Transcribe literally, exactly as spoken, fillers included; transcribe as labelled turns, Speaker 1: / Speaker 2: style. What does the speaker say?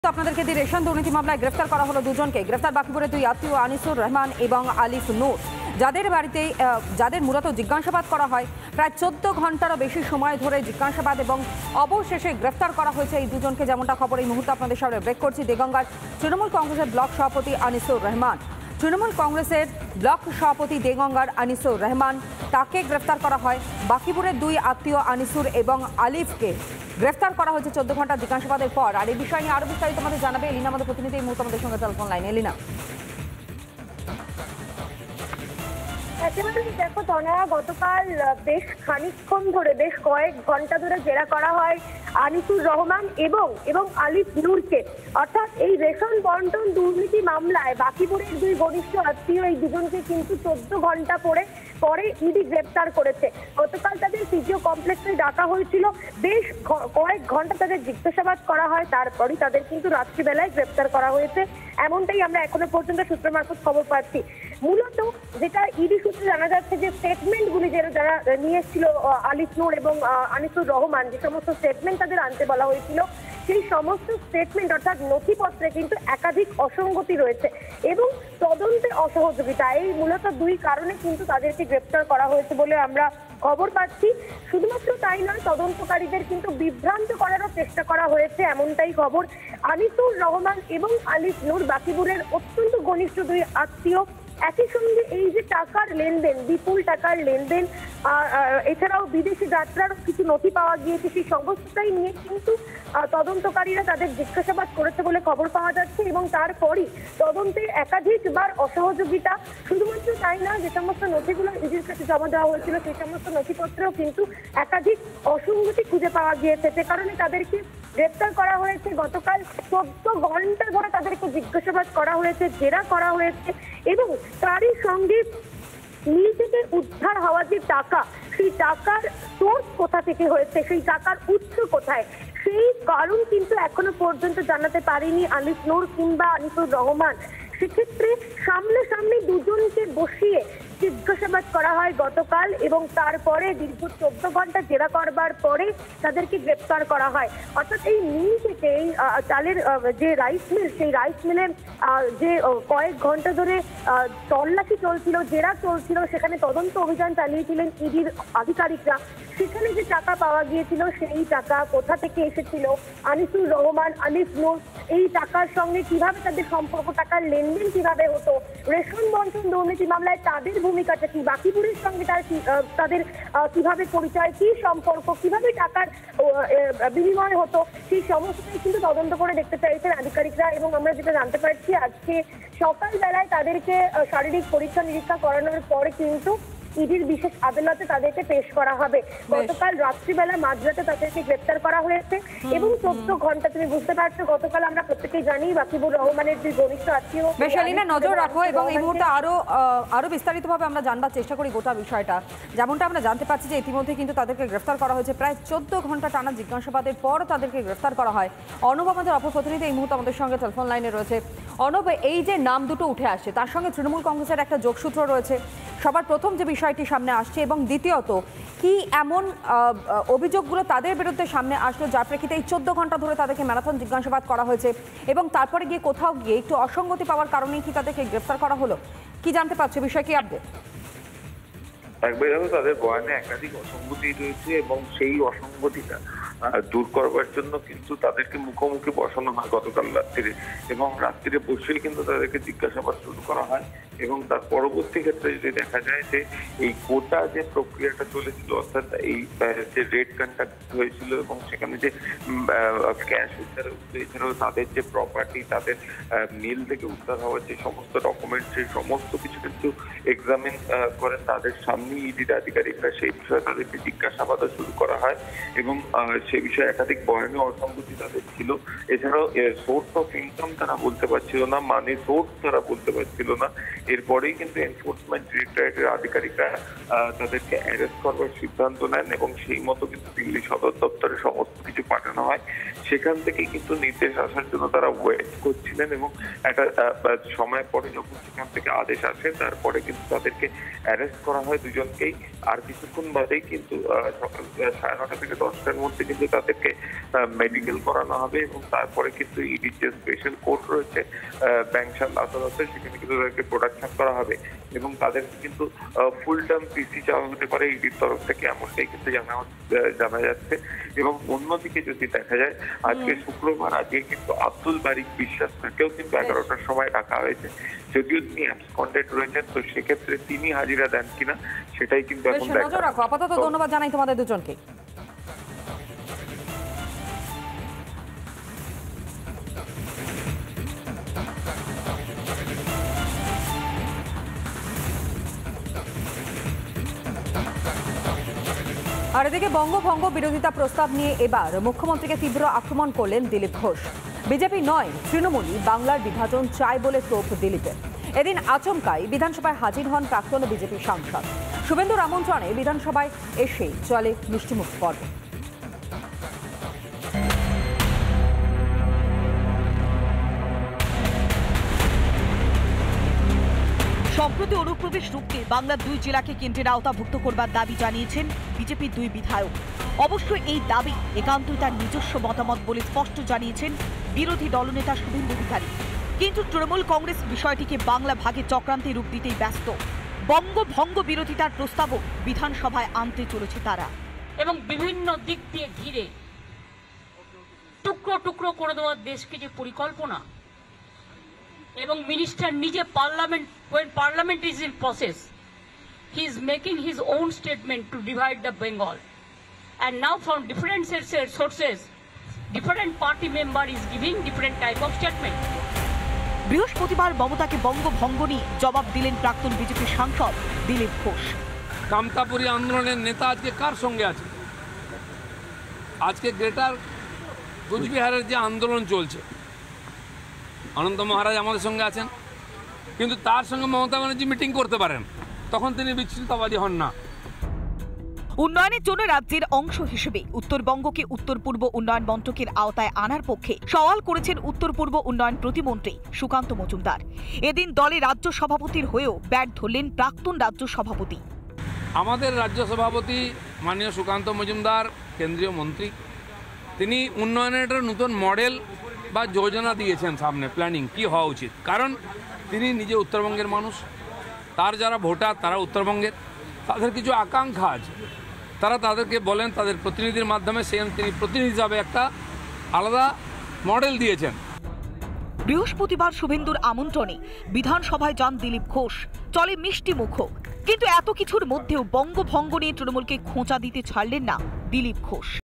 Speaker 1: আপনাদেরকে দিয়ে রেশন দুর্নীতি মামলায় গ্রেফতার করা হলো দুজনকে। গ্রেফতার বাকিপুরের দুই আত্মীয় আনিসুর রহমান এবং আলিফ নূর, যাদের বাড়িতে যাদের মূলত জিজ্ঞাসাবাদ করা হয়। প্রায় চোদ্দ ঘন্টারও বেশি সময় ধরে জিজ্ঞাসাবাদ এবং অবশেষে গ্রেফতার করা হয়েছে এই দুজনকে। যেমনটা খবর এই মুহূর্তে আপনাদের সামনে ব্রেক করছি। দেগঙ্গার তৃণমূল কংগ্রেসের ব্লক সভাপতি আনিসুর রহমান, তৃণমূল কংগ্রেসের ব্লক সভাপতি দেগঙ্গার আনিসুর রহমান, তাকে গ্রেফতার করা হয়। বাকিপুরের দুই আত্মীয় আনিসুর এবং আলিফকে গ্রেফতার করা হয়েছে চোদ্দ ঘন্টা জিজ্ঞাসাবাদের পর। আর এই বিষয় নিয়ে আরো বিস্তারিত আমাদের জানাবে এলিনা, আমাদের প্রতিনিধি এই মুহূর্তে আমাদের সঙ্গে টেলিফোন লাইনে। এলিনা,
Speaker 2: একেবারে দেখো তনয়া, গতকাল বেশ খানিকক্ষণ ধরে বেশ কয়েক ঘন্টা ধরে জেরা করা হয় আনিসুর রহমান এবং এবং আলিফ নূরকে। অর্থাৎ এই রেশন বন্টন দুর্নীতি মামলায় বাকিপুরের দুই ঘনিষ্ঠ আত্মীয় এই দুজনকে কিন্তু চোদ্দ ঘন্টা পরে পরে ইডি গ্রেপ্তার করেছে। গতকাল তাদের সিজিও কমপ্লেক্সে ডাকা হয়েছিল, বেশ কয়েক ঘন্টা তাদের জিজ্ঞাসাবাদ করা হয়, তারপরই তাদের কিন্তু রাত্রিবেলায় গ্রেপ্তার করা হয়েছে, এমনটাই আমরা এখনো পর্যন্ত সূত্র মারফত খবর পাচ্ছি। মূলত যেটা ইডি সূত্রে জানা যাচ্ছে যে স্টেটমেন্টগুলি যারা যারা নিয়ে এসেছিল আলিফ নূর এবং আনিসুর রহমান, যে সমস্ত স্টেটমেন্ট তাদের আনতে বলা হয়েছিল, সেই সমস্ত স্টেটমেন্ট অর্থাৎ নথিপত্রে কিন্তু একাধিক অসঙ্গতি রয়েছে এবং তদন্তে অসহযোগিতা, এই মূলত দুই কারণে কিন্তু তাদেরকে গ্রেপ্তার করা হয়েছে বলে আমরা খবর পাচ্ছি। শুধুমাত্র তাই নয়, তদন্তকারীদের কিন্তু বিভ্রান্ত করারও চেষ্টা করা হয়েছে, এমনটাই খবর। আনিসুর রহমান এবং আলিফ নূর বাকিপুরের অত্যন্ত ঘনিষ্ঠ দুই আত্মীয়। একই সঙ্গে এই যে টাকার লেনদেন, বিপুল টাকার লেনদেন, এছাড়াও বিদেশি যাত্রারও কিছু নথি পাওয়া গিয়েছে, সেই সমস্তটাই নিয়ে কিন্তু তদন্তকারীরা তাদের জিজ্ঞাসাবাদ করেছে বলে খবর পাওয়া যাচ্ছে এবং তারপরই তদন্তে একাধিকবার অসহযোগিতা। শুধুমাত্র তাই না, যে সমস্ত নথিগুলো ইডির কাছে জমা দেওয়া হয়েছিল সেই সমস্ত নথিপত্রেও কিন্তু একাধিক অসঙ্গতি খুঁজে পাওয়া গিয়েছে, যে কারণে তাদেরকে গ্রেপ্তার করা হয়েছে। গতকাল চোদ্দ ঘন্টা ধরে তাদেরকে জিজ্ঞাসাবাদ করা হয়েছে, জেরা করা হয়েছে এবং তারই সঙ্গে মিল থেকে উদ্ধার হওয়া যে টাকা, সেই টাকার সোর্স কোথা থেকে হয়েছে, সেই টাকার উৎস কোথায়, সেই কারণ কিন্তু এখনো পর্যন্ত জানাতে পারেনি আলিফ নূর কিংবা আনিসুর রহমান। সেক্ষেত্রে সামনাসামনি দুজনকে বসিয়ে জিজ্ঞাসাবাদ করা হয় গতকাল এবং তারপরে দীর্ঘ চোদ্দ ঘন্টা জেরা করবার পরে তাদেরকে গ্রেপ্তার করা হয়। অর্থাৎ এই মিল থেকে, এই চালের যে রাইস মিল, সেই রাইস মিলে যে কয়েক ঘন্টা ধরে তল্লাশি চলছিল, জেরা চলছিল, সেখানে তদন্ত অভিযান চালিয়েছিলেন ইডির আধিকারিকরা। সেখানে যে টাকা পাওয়া গিয়েছিল, সেই টাকা কোথা থেকে এসেছিল, আনিসুর রহমান, আলিফ নূর এই টাকার সঙ্গে কিভাবে তাদের সম্পর্ক, টাকার লেনদেন কিভাবে হতো, রেশন বন্টন দুর্নীতি মামলায় তাদের ভূমিকাটা কি, বাকিপুরের সঙ্গে তার তাদের কিভাবে পরিচয়, কি সম্পর্ক, কিভাবে টাকার বিনিময় হতো, সেই সমস্তটাই কিন্তু তদন্ত করে দেখতে চাইছেন আধিকারিকরা। এবং আমরা যেটা জানতে পারছি, আজকে সকালবেলায় তাদেরকে শারীরিক পরীক্ষা নিরীক্ষা করানোর পরে কিন্তু ইডির বিশেষ আদালতে তাদেরকে পেশ করা হবে। গতকাল রাত্রিবেলা মাঝরাতে তাদেরকে গ্রেপ্তার করা হয়েছে এবং চোদ্দ ঘন্টা, তুমি বুঝতে পারছো, গতকাল আমরা প্রত্যেকেই জানি বাকিবুর রহমানের যে ঘনিষ্ঠ আত্মীয়।
Speaker 1: বেশালিনা, নজর রাখো এবং এই মুহূর্তে আরো আরো বিস্তারিতভাবে আমরা জানবার চেষ্টা করি গোটা বিষয়টা। যেমনটা আমরা জানতে পারছি যে ইতিমধ্যে কিন্তু তাদেরকে গ্রেফতার করা হয়েছে, প্রায় চোদ্দ ঘন্টা টানা জিজ্ঞাসাবাদের পর তাদেরকে গ্রেফতার করা হয়। অনুপ, আমাদের অপর প্রতিনিধি এই মুহূর্তে আমাদের সঙ্গে টেলিফোন লাইনে রয়েছে। অনুপ, এই যে নাম দুটো উঠে আসছে, তার সঙ্গে তৃণমূল কংগ্রেসের একটা যোগসূত্র রয়েছে। সবার প্রথম যে বিষয়টি সামনে আসছে এবং দ্বিতীয়ত কি এমন অভিযোগগুলো তাদের বিরুদ্ধে সামনে আসলো যার প্রেক্ষিতে এই চোদ্দ ঘন্টা ধরে তাদেরকে ম্যারাথন জিজ্ঞাসাবাদ করা হয়েছে এবং তারপরে গিয়ে কোথাও গিয়ে একটু অসঙ্গতি পাওয়ার কারণেই কি তাদেরকে গ্রেফতার করা হলো? কি জানতে পারছো, বিষয় কি আপডেট?
Speaker 3: একবারে তাদের বয়ানে একাধিক অসঙ্গতি রয়েছে এবং সেই অসঙ্গতিটা দূর করবার জন্য কিন্তু তাদেরকে মুখোমুখি বসানো হয় গতকাল রাত্রিরে এবং রাত্রিরে বসেই কিন্তু তাদেরকে জিজ্ঞাসাবাদ শুরু করা হয়। এবং তার পরবর্তী ক্ষেত্রে যদি দেখা যায় যে এই কোটা যে প্রক্রিয়াটা চলেছিল, অর্থাৎ এই যে রেড কন্ডাক্ট হয়েছিল এবং সেখানে যে ক্যাশ উদ্ধার হচ্ছে, এছাড়াও তাদের যে প্রপার্টি, তাদের মিল থেকে উদ্ধার হওয়ার যে সমস্ত ডকুমেন্ট, সেই সমস্ত কিছু কিন্তু এক্সামিন করে তাদের সামনে ইডির আধিকারিকরা, সেই বিষয়ে তাদেরকে জিজ্ঞাসাবাদও শুরু করা হয় এবং সে বিষয়ে একাধিক বয়ানে অসঙ্গতি তাদের ছিল। এছাড়াও সোর্স অফ ইনকাম তারা বলতে পারছিল না, মানি সোর্স তারা বলতে পারছিল না। এরপরেই কিন্তু এনফোর্সমেন্ট ডিরেক্টরেটের আধিকারিকরা তাদেরকে অ্যারেস্ট করবার সিদ্ধান্ত নেন এবং সেই মতো কিন্তু দিল্লি সদর দপ্তরে সমস্ত কিছু পাঠানো হয়। সেখান থেকেই কিন্তু নির্দেশ আসার জন্য তারা ওয়েট করছিলেন এবং একটা সময় পরে যখন সেখান থেকে আদেশ আসে তারপরে কিন্তু তাদেরকে অ্যারেস্ট করা হয় দুজনকেই। আর কিছুক্ষণ বাদেই কিন্তু সকাল সাড়ে নটা থেকে দশটার মধ্যে কিন্তু তাদেরকে মেডিকেল করানো হবে এবং তারপরে কিন্তু ইডির যে স্পেশাল কোর্ট রয়েছে ব্যাংশাল আদালতে, সেখানে কিন্তু তাদেরকে প্রোডাকশন করা হবে এবং তাদেরকে কিন্তু ফুল টার্ম পিসি চাওয়া হতে পারে ইডির তরফ থেকে, এমনটাই কিন্তু জানা জানা যাচ্ছে। এবং অন্যদিকে যদি দেখা যায় আজকে শুক্রবার, আজকে কিন্তু আব্দুল বারিক বিশ্বাস তাকেও কিন্তু এগারোটার সময় ডাকা হয়েছে। যদিও তিনি অ্যাবসকন্ডেড রয়েছেন, তো সেক্ষেত্রে তিনি হাজিরা দেন কিনা সেটাই কিন্তু এখন
Speaker 1: নজর রাখো। আপাতত ধন্যবাদ জানাই তোমাদের দুজনকে। আর এদিকে বঙ্গভঙ্গ বিরোধিতা প্রস্তাব নিয়ে এবার মুখ্যমন্ত্রীকে তীব্র আক্রমণ করলেন দিলীপ ঘোষ। বিজেপি নয়, তৃণমূলই বাংলার বিভাজন চায় বলে তোপ দিলীপের। এদিন আচমকাই বিধানসভায় হাজির হন প্রাক্তন বিজেপি সাংসদ। শুভেন্দুর আমন্ত্রণে বিধানসভায় এসে চলে মিষ্টিমুখ পর্ব।
Speaker 4: সম্প্রতি অনুপ্রবেশ রুখতে বাংলার দুই জেলাকে কেন্দ্রের আওতাভুক্ত করবার দাবি জানিয়েছেন বিজেপির দুই বিধায়ক। অবশ্য এই দাবি একান্তই তার নিজস্ব মতামত বলে স্পষ্ট জানিয়েছেন বিরোধী দলনেতা শুভেন্দু অধিকারী। কিন্তু তৃণমূল কংগ্রেস বিষয়টিকে বাংলা ভাগে চক্রান্তে রূপ দিতেই ব্যস্ত। বঙ্গভঙ্গ বিরোধিতার প্রস্তাবও বিধানসভায় আনতে চলেছে তারা।
Speaker 5: এবং বিভিন্ন দিক দিয়ে ঘিরে টুকরো টুকরো করে দেওয়ার দেশকে যে পরিকল্পনা, এবং মিনিস্টার নিজে parliament, when parliament is in process, he is making his own statement to divide the Bengal, and now from different sources different party member is giving different type of statement.
Speaker 4: বৃহস্পতিবার মমতাকে বঙ্গভঙ্গ নিয়ে জবাব দিলেন প্রাক্তন BJP সাংসদ দিলীপ ঘোষ।
Speaker 6: কামতাপুরী আন্দোলনের নেতা আজকে কার সঙ্গে আছে? আজকে গ্রেটার কুচবিহারের যে আন্দোলন চলছে, অনন্ত মহারাজ আমাদের সঙ্গে আছেন, কিন্তু তার সঙ্গে মমতা ব্যানার্জি মিটিং করতে পারেন, তখন তিনি বিচ্ছিন্নতাবাদী হন না।
Speaker 4: উন্নয়নের জন্য রাজ্যের অংশ হিসেবে উত্তরবঙ্গকে উত্তর পূর্ব উন্নয়ন মন্ত্রকের আওতায় আনার পক্ষে সওয়াল করেছেন উত্তর পূর্ব উন্নয়ন প্রতিমন্ত্রী সুকান্ত মজুমদার। এদিন দলে রাজ্য সভাপতির হয়েও ব্যাট ধরলেন প্রাক্তন রাজ্য সভাপতি।
Speaker 6: আমাদের রাজ্য সভাপতি মাননীয় সুকান্ত মজুমদার কেন্দ্রীয় মন্ত্রী, তিনি উন্নয়নের একটা নতুন মডেল বা যোজনা দিয়েছেন সামনে, প্ল্যানিং কি হওয়া উচিত। কারণ তিনি নিজে উত্তরবঙ্গের মানুষ, তার যারা ভোটার তারা উত্তরবঙ্গের, তাদের কিছু আকাঙ্ক্ষা আছে, তারা তাদেরকে বলেন তাদের প্রতিনিধির মাধ্যমে, সেই তিনি প্রতিনিধি হিসাবে একটা আলাদা মডেল দিয়েছেন।
Speaker 4: বৃহস্পতিবার শুভেন্দুর আমন্ত্রণে বিধানসভায় যান দিলীপ ঘোষ, চলে মিষ্টি মুখ। কিন্তু এত কিছুর মধ্যেও বঙ্গভঙ্গ নিয়ে তৃণমূলকে খোঁচা দিতে ছাড়লেন না দিলীপ ঘোষ।